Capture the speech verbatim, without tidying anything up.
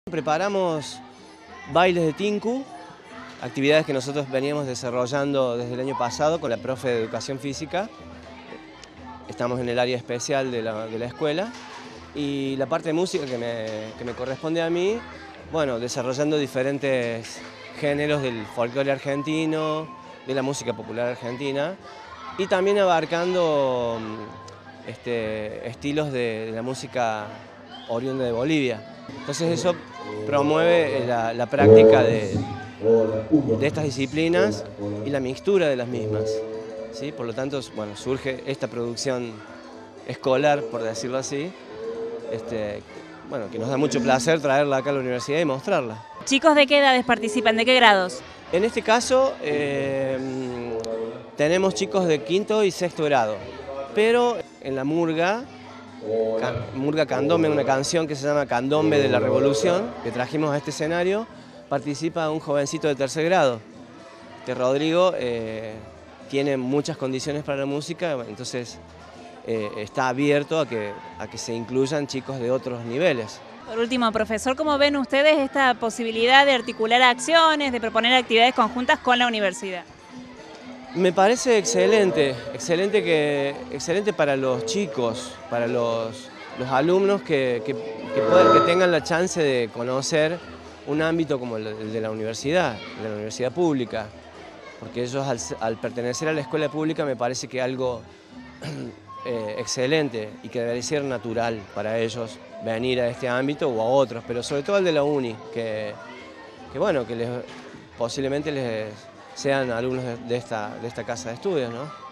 Preparamos bailes de Tinku, actividades que nosotros veníamos desarrollando desde el año pasado con la profe de Educación Física. Estamos en el área especial de la, de la escuela y la parte de música que me, que me corresponde a mí, bueno, desarrollando diferentes géneros del folclore argentino, de la música popular argentina y también abarcando este, estilos de, de la música oriunda de Bolivia. Entonces eso promueve la, la práctica de, de estas disciplinas y la mixtura de las mismas, ¿sí? Por lo tanto, bueno, surge esta producción escolar, por decirlo así, este, bueno, que nos da mucho placer traerla acá a la universidad y mostrarla. ¿Chicos de qué edades participan? ¿De qué grados? En este caso eh, tenemos chicos de quinto y sexto grado, pero en la murga, Murga Candombe, una canción que se llama Candombe de la Revolución, que trajimos a este escenario, participa un jovencito de tercer grado, que Rodrigo eh, tiene muchas condiciones para la música, entonces eh, está abierto a que, a que se incluyan chicos de otros niveles. Por último, profesor, ¿cómo ven ustedes esta posibilidad de articular acciones, de proponer actividades conjuntas con la universidad? Me parece excelente, excelente, que, excelente para los chicos, para los, los alumnos que, que, que, puedan, que tengan la chance de conocer un ámbito como el de la universidad, de la universidad pública, porque ellos al, al pertenecer a la escuela pública me parece que es algo eh, excelente y que debería ser natural para ellos venir a este ámbito o a otros, pero sobre todo al de la uni, que, que bueno, que les, posiblemente les sean alumnos de esta, de esta casa de estudios, ¿no?